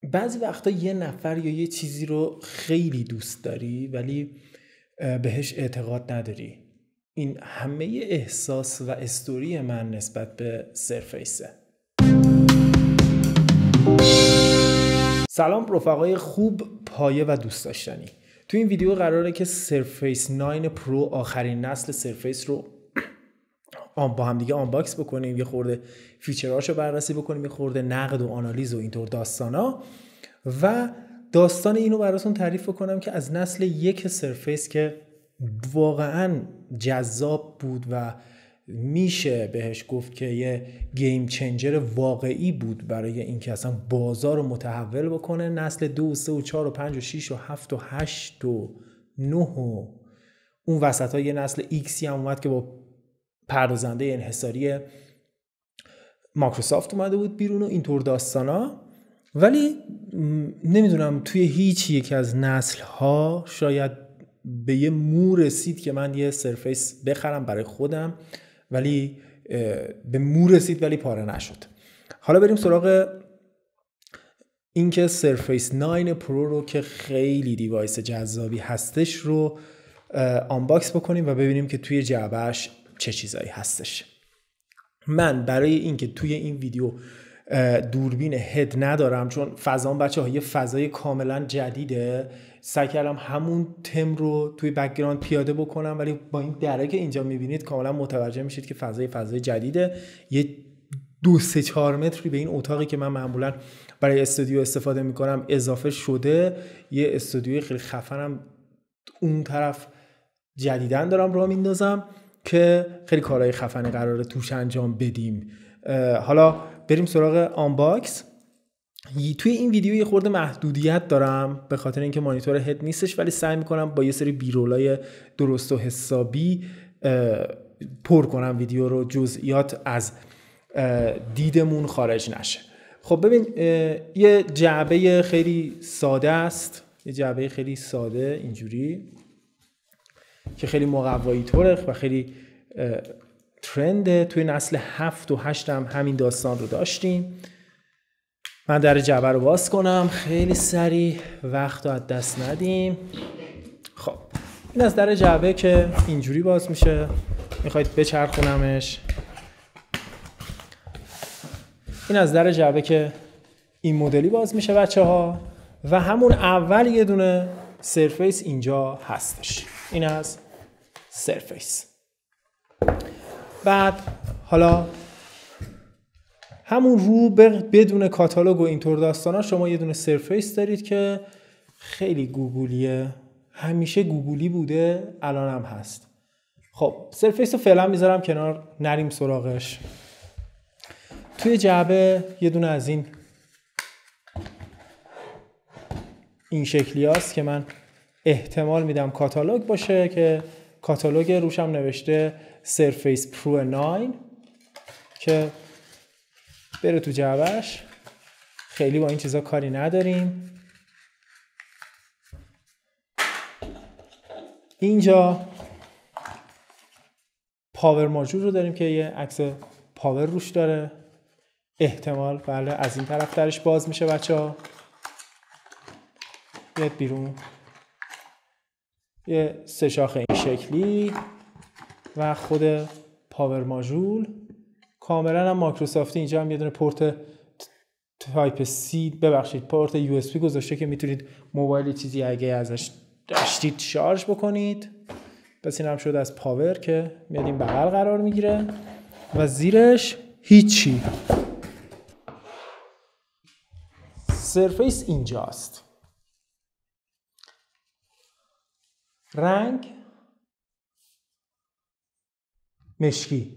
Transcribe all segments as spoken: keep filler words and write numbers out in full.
بعضی وقتا یه نفر یا یه چیزی رو خیلی دوست داری ولی بهش اعتقاد نداری. این همه احساس و استوری من نسبت به سرفیسه. سلام رفقای خوب، پایه و دوست داشتنی. تو این ویدیو قراره که سرفیس نه پرو آخرین نسل سرفیس رو با هم دیگه آنباکس بکنیم، یه خورده فیچرهاشو بررسی بکنیم، یه خورده نقد و آنالیز و اینطور داستانا و داستان اینو براتون تعریف بکنم که از نسل یک سرفیس که واقعا جذاب بود و میشه بهش گفت که یه گیم چنجر واقعی بود برای اینکه اصلا بازار رو متحول بکنه، نسل دو و سه و چهار و پنج و شیش و هفت و هشت و نه و اون وسط ها یه نسل ایکسی هم اومد که با پردازنده انحصاری مایکروسافت اومده بود بیرون و اینطور داستانا. ولی نمیدونم توی هیچ یک از نسل ها شاید به یه مو رسید که من یه سرفیس بخرم برای خودم، ولی به مو رسید ولی پاره نشد. حالا بریم سراغ این که سرفیس نه پرو رو که خیلی دیوایس جذابی هستش رو آنباکس بکنیم و ببینیم که توی جعبهش چه چیزایی هستش. من برای اینکه توی این ویدیو دوربین هد ندارم، چون فضام بچه ها یه فضای کاملا جدیده، سعی کردم همون تم رو توی بک‌گراند پیاده بکنم، ولی با این دره که اینجا میبینید کاملا متوجه میشید که فضای فضای جدیده. یه دو سه چهار متری به این اتاقی که من معمولا برای استودیو استفاده میکنم اضافه شده. یه استودیوی خیلی خفنم اون طرف جدیدن دارم راه میندازم که خیلی کارهای خفنی قراره توش انجام بدیم. حالا بریم سراغ آنباکس. توی این ویدیو یه خورده محدودیت دارم به خاطر اینکه مانیتور هد نیستش، ولی سعی میکنم با یه سری بیرولای درست و حسابی پر کنم ویدیو رو، جزئیات از دیدمون خارج نشه. خب ببین، یه جعبه خیلی ساده است، یه جعبه خیلی ساده اینجوری که خیلی مقوایی طوره و خیلی ترنده. توی نسل هفت و هشت هم همین داستان رو داشتیم. من در جعبه رو باز کنم خیلی سریع، وقت رو از دست ندیم. خب این از در جعبه که اینجوری باز میشه، میخواید بچرخونمش. این از در جعبه که این مدلی باز میشه بچه ها، و همون اول یه دونه سرفیس اینجا هستش. این از سرفیس. بعد حالا همون رو بدون کاتالوگ و اینطور داستانا شما یه دونه سرفیس دارید که خیلی گوگلیه، همیشه گوگلی بوده، الان هم هست. خب سرفیس رو فعلا میذارم کنار، نریم سراغش. توی جعبه یه دونه از این این شکلی هست که من احتمال میدم کاتالوگ باشه، که کاتالوگ روشم نوشته سرفیس پرو نه که بره تو جعبهش. خیلی با این چیزا کاری نداریم. اینجا پاور ماژول رو داریم که یه عکس پاور روش داره، احتمال بله از این طرف درش باز میشه بچه ها. بیاد بیرون، یه سه شاخ این شکلی و خود پاور ماژول کاملا هم مایکروسافتی. اینجا هم یه دونه پورت تایپ سی، ببخشید پورت یو اس بی گذاشته که میتونید موبایل چیزی اگه ازش داشتید شارژ بکنید. پس این هم شد از پاور که میاد این بغل قرار میگیره و زیرش هیچی. سرفیس اینجاست. رنگ مشکی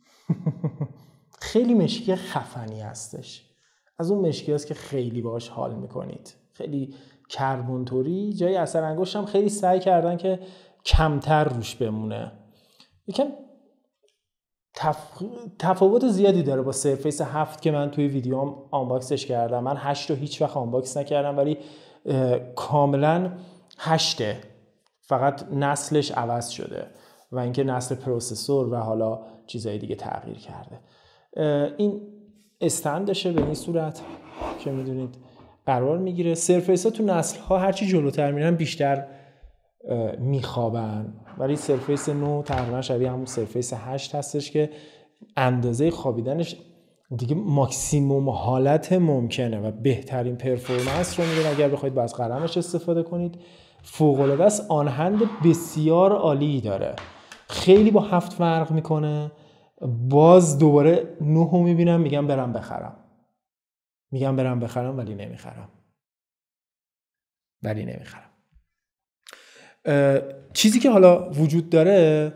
خیلی مشکی خفنی هستش، از اون مشکی هست که خیلی باش حال میکنید، خیلی کربن توری. جای اثر انگشت هم خیلی سعی کردن که کمتر روش بمونه. یکم تف... تفاوت زیادی داره با سرفیس هفت که من توی ویدیوام آنباکسش کردم. من هشت رو هیچ وقت آنباکس نکردم، ولی کاملا هشته، فقط نسلش عوض شده و اینکه نسل پروسسور و حالا چیزهای دیگه تغییر کرده. این استندشه به این صورت که میدونید قرار میگیره. سرفیس ها تو نسل ها هرچی جلوتر میرن بیشتر میخوابن، ولی سرفیس نه تقریبا شبیه همون سرفیس هشت هستش که اندازه خوابیدنش دیگه ماکسیموم حالت ممکنه و بهترین پرفورمنس رو میده اگر بخواید با از قلمش استفاده کنید. فوق العاده است. آن هند بسیار عالی داره، خیلی با هفت فرق میکنه. باز دوباره نه رو میبینم میگم برم بخرم میگم برم بخرم ولی نمیخرم ولی نمیخرم چیزی که حالا وجود داره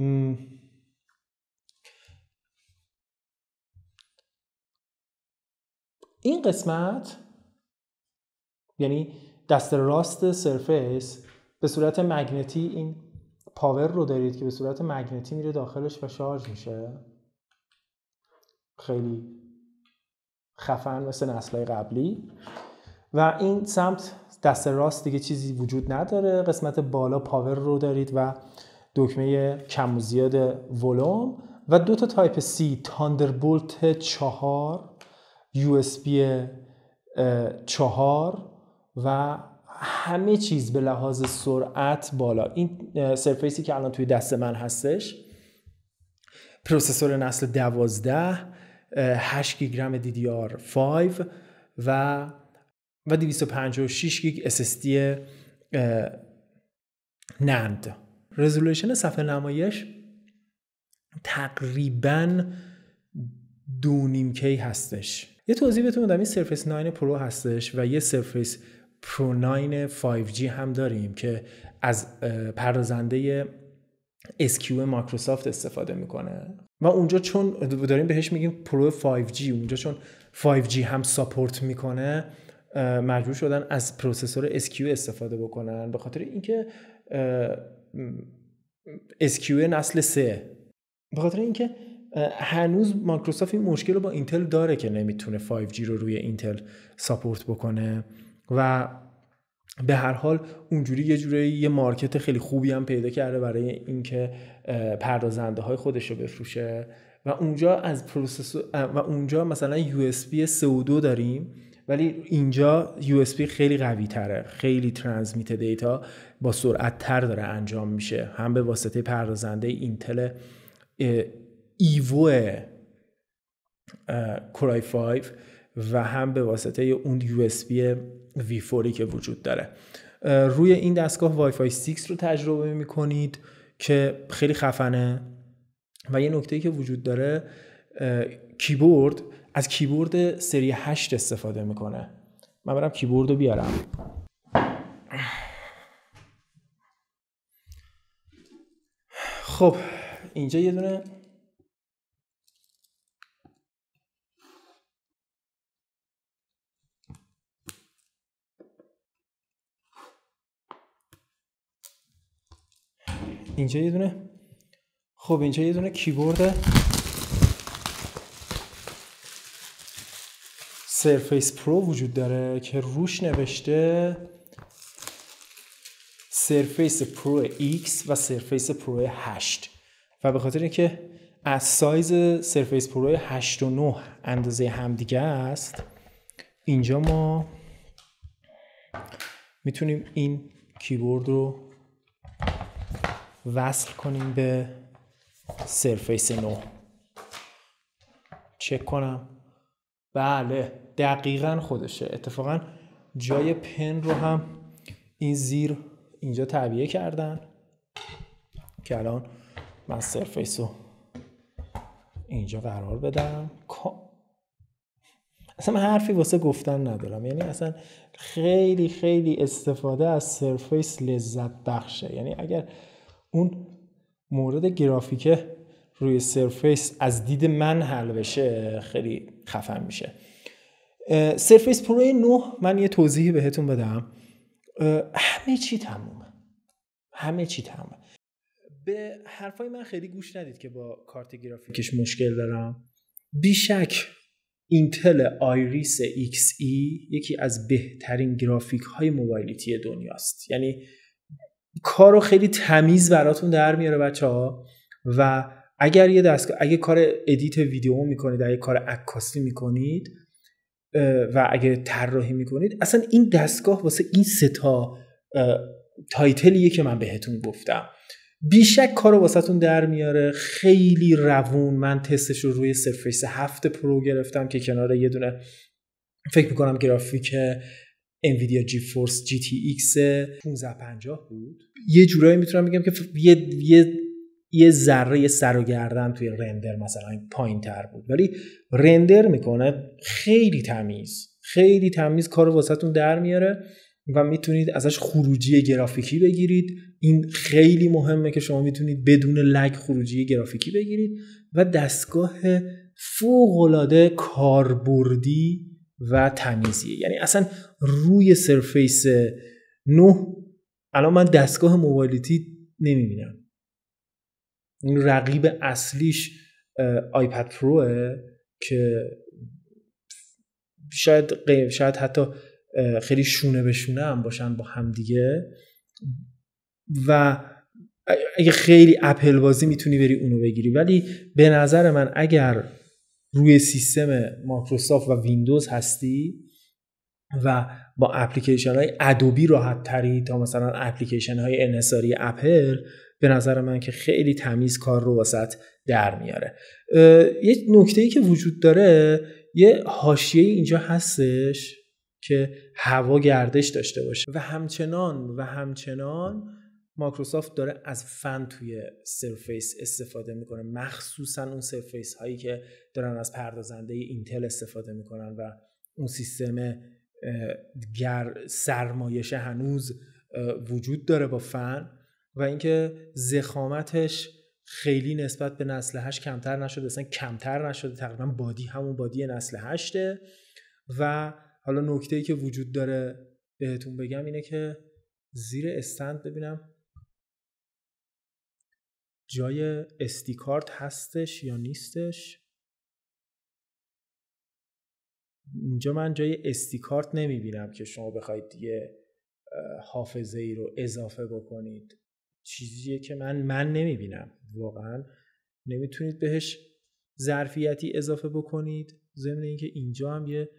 این قسمت، یعنی دست راست سرفیس به صورت مگنتی این پاور رو دارید که به صورت مگنتی میره داخلش و شارژ میشه. خیلی خفن مثل نسل‌های قبلی. و این سمت دست راست دیگه چیزی وجود نداره. قسمت بالا پاور رو دارید و دکمه کم و زیاد ولوم و دو تا تایپ سی، تاندربولت چهار، یو اس بی چهار و همه چیز به لحاظ سرعت بالا. این سرفیسی که الان توی دست من هستش پروسسور نسل دوازده، هشت گیگ رم دی دی آر پنج و و دویست و پنجاه و شش گیگ اس اس دی نند. رزولوشن صفحه نمایش تقریباً دو نیم کی هستش. یه توضیح بهتون بدم، این سرفیس نه پرو هستش و یه سرفیس پرو نه پنج جی هم داریم که از پردازنده اس کیو مایکروسافت استفاده میکنه و اونجا چون داریم بهش میگیم پرو پنج جی، اونجا چون پنج جی هم ساپورت میکنه مجبور شدن از پروسسور اس کیو استفاده بکنن، به خاطر اینکه اس کیو نسل سه، به خاطر اینکه هنوز مایکروسافت این مشکل رو با اینتل داره که نمیتونه پنج جی رو روی اینتل ساپورت بکنه و به هر حال اونجوری یه جوری یه مارکت خیلی خوبی هم پیدا کرده برای اینکه پردازنده های خودش رو بفروشه و اونجا از پروسسور و اونجا مثلا یو اس بی سه و دو داریم، ولی اینجا یو اس بی خیلی قوی تره، خیلی ترانسمیت دیتا با سرعت تر داره انجام میشه، هم به واسطه پردازنده اینتل ایوو کورای پنج و هم به واسطه اون یو اس بی وی فوری که وجود داره. روی این دستگاه وای فای شش رو تجربه میکنید که خیلی خفنه و یه نکته‌ای که وجود داره، کیبورد از کیبورد سری هشت استفاده میکنه. من برم کیبورد رو بیارم. خب اینجا یه دونه اینجا یه دونه خب اینجا یه دونه کیبورد سرفیس پرو وجود داره که روش نوشته سرفیس پرو ایکس و سرفیس پرو هشت و به خاطر اینکه از سایز سرفیس پرو هشت و نه اندازه همدیگه است، اینجا ما میتونیم این کیبورد رو وصل کنیم به سرفیس نه. چک کنم. بله دقیقاً خودشه. اتفاقاً جای پن رو هم این زیر اینجا تعبیه کردن که الان من سرفیس رو اینجا قرار بدم. اصلا من حرفی واسه گفتن ندارم، یعنی اصلا خیلی خیلی استفاده از سرفیس لذت بخشه. یعنی اگر اون مورد گرافیک روی سرفیس از دید من حل بشه خیلی خفن میشه. سرفیس پرو نه من یه توضیحی بهتون بدم. همه چی تمومه، همه چی تمومه. به حرفای من خیلی گوش ندید که با کارت گرافیکش مشکل دارم. بیشک اینتل آیریس ایکس ای یکی از بهترین گرافیک های موبایلیتی دنیاست. یعنی کارو خیلی تمیز براتون در میاره بچه‌ها و اگر یه دستگاه اگه کار ادیت ویدیو میکنید، اگه کار عکاسی میکنید، و اگه طراحی میکنید، اصلا این دستگاه واسه این سه تا تایتلیه که من بهتون گفتم. بیشک کارو واسهتون در میاره، خیلی روون. من تستش رو روی سرفیس هفت پرو گرفتم که کنار یه دونه فکر میکنم گرافیک انویدیا جی فورس جی تی ایکس پانزده پنجاه بود. یه جورایی میتونم بگم که یه یه یه ذره سر و گردن توی رندر مثلا پایین تر بود، ولی رندر میکنه خیلی تمیز، خیلی تمیز کارو واسهتون در میاره و میتونید ازش خروجی گرافیکی بگیرید. این خیلی مهمه که شما میتونید بدون لگ خروجی گرافیکی بگیرید و دستگاه فوق‌العاده کاربردی و تمیزیه. یعنی اصلا روی سرفیس نه الان من دستگاه موبایلیتی نمیبینم. این رقیب اصلیش آیپد پروه که شاید شاید حتی خیلی شونه به شونه هم باشن با هم دیگه و اگه خیلی اپل بازی میتونی بری اونو بگیری. ولی به نظر من اگر روی سیستم مایکروسافت و ویندوز هستی و با اپلیکیشن های ادوبی راحت تری تا مثلا اپلیکیشن های انحصاری اپل، به نظر من که خیلی تمیز کار رو واسط در میاره. یه نکته‌ای که وجود داره، یه حاشیه اینجا هستش که هوا گردش داشته باشه و همچنان و همچنان مایکروسافت داره از فن توی سرفیس استفاده میکنه، مخصوصا اون سرفیس هایی که دارن از پردازنده اینتل استفاده میکنن و اون سیستم گر سرمایش هنوز وجود داره با فن و اینکه ضخامتش خیلی نسبت به نسل هشت کمتر نشده، اصلا کمتر نشده، تقریبا بادی همون بادی نسل هشته. و حالا نکته‌ای که وجود داره بهتون بگم اینه که زیر استند ببینم جای استی کارت هستش یا نیستش. اینجا من جای استی کارت نمیبینم که شما بخواید یه حافظه ای رو اضافه بکنید. چیزیه که من من نمیبینم، واقعا نمیتونید بهش ظرفیتی اضافه بکنید. ضمن اینکه اینجا هم یه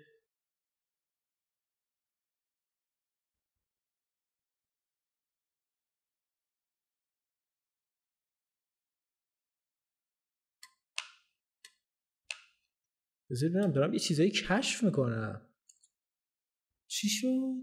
بذارید ببینم، دارم یه چیزایی کشف میکنم. چی شد؟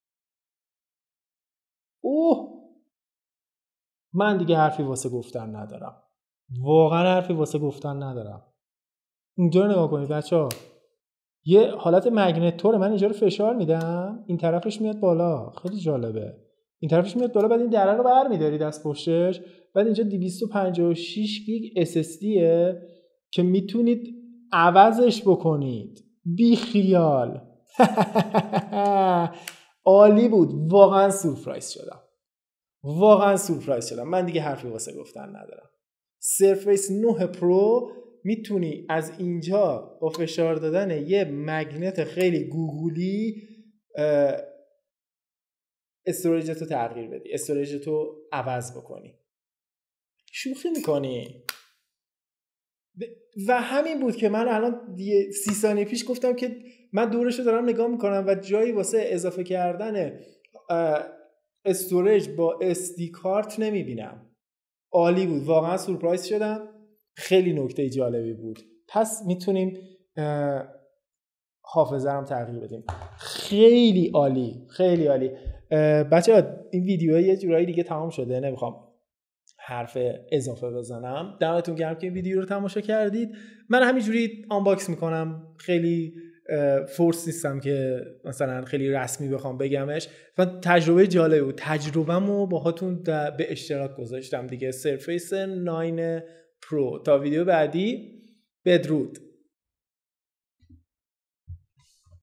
اوه، من دیگه حرفی واسه گفتن ندارم، واقعا حرفی واسه گفتن ندارم. اینجا رو نگاه کنید بچه‌ها، یه حالت مگنتوره. من اینجا رو فشار میدم، این طرفش میاد بالا، خیلی جالبه. این طرفش میاد بالا، بعد این دره رو برمی‌دارید از پشتش، بعد اینجا دویست و پنجاه و شش گیگ اس اس دیه که میتونید عوضش بکنید. بی خیال. عالی بود، واقعا سورپرایز شدم، واقعا سورپرایز شدم. من دیگه حرفی واسه گفتن ندارم. سرفیس نه پرو میتونی از اینجا با فشار دادن یه مگنت خیلی گوگولی استوریجتو تغییر بدی، استوریجتو عوض بکنی. شوخی میکنی؟ و همین بود که من الان سی ثانیه پیش گفتم که من دورشو دارم نگاه میکنم و جایی واسه اضافه کردن استوریج با اس دی کارت نمیبینم. عالی بود، واقعا سورپرایز شدم. خیلی نکته جالبی بود. پس میتونیم حافظه هم تغییر بدیم. خیلی عالی، خیلی عالی. بچه‌ها این ویدیو یه جورایی دیگه تمام شده، نمیخوام حرف اضافه بزنم. دمتون گرم که این ویدیو رو تماشا کردید. من همینجوری آنباکس میکنم، خیلی فورس نیستم که مثلا خیلی رسمی بخوام بگمش. و تجربه جالبی بود. تجربه‌مو باهاتون به اشتراک گذاشتم دیگه. سرفیس نه پرو. تا ویدیو بعدی، بدرود.